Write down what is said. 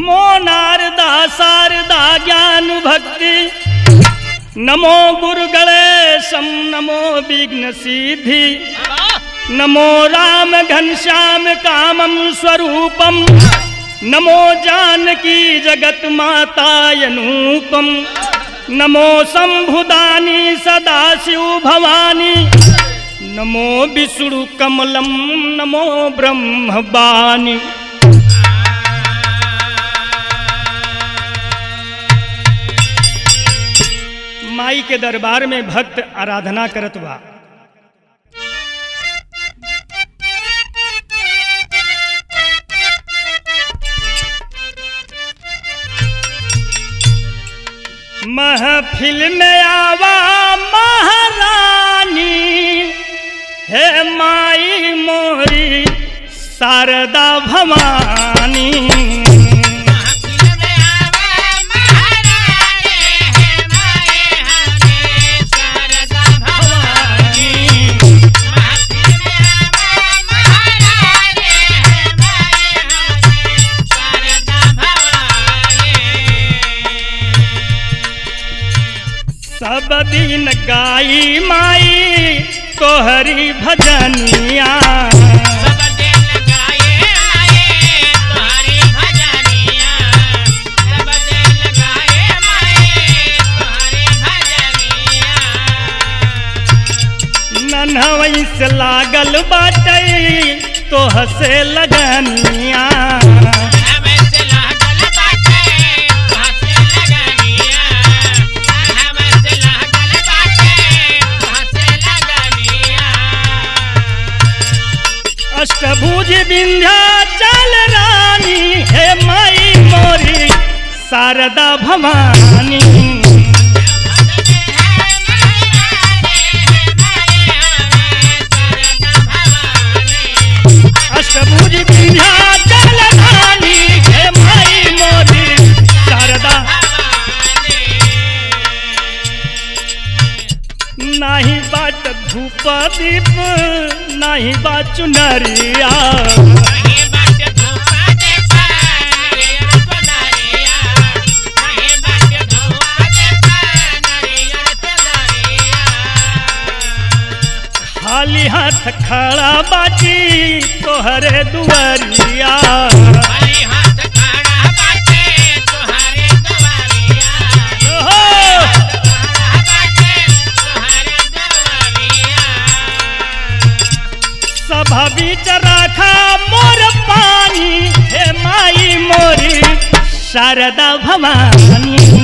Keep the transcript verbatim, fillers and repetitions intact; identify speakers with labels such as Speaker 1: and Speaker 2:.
Speaker 1: नमो नारदा शारदा ज्ञान भक्ति, नमो गुरु गणेशम नमो विघ्न सिद्धि, नमो राम घनश्याम कामम स्वरूपम, नमो जानकी जगत माता अनुपम, नमो शंभुदानी सदाशिव भवानी, नमो विष्णु कमलम नमो ब्रह्मवाणी। माई के दरबार में भक्त आराधना करत बा। महफिल में आवा महारानी, हे माई मोरी शारदा भवानी। सब दिन गाई माई तोहरी भजनिया,
Speaker 2: सब दिन गाए माई तोहरी भजनिया, सब दिन गाए माई तोहरी भजनिया।
Speaker 1: नन्हवई से लागल बाटे तोह से लगनिया, अष्टभुज विंध्याचल रानी, हे माई मोरी शारदा भवानी। अष्टभुज विंध्याचल रानी, हे माई मोरी शारदा। नाही बाट धूप दीप नाही बा चुनरिया,
Speaker 2: नहीं बाट धूप दीप नरियर चुनरिया, नहीं बाट धूप दीप नरियर चुनरिया।
Speaker 1: खाली हाथ खड़ा बाटी तोहरे दुआरिया,
Speaker 2: खाली हाथ खड़ा बाटे तोहरे दुआरिया,
Speaker 1: सभा बीच रखा मोर पानी, हे माई मोरी शारदा भवानी।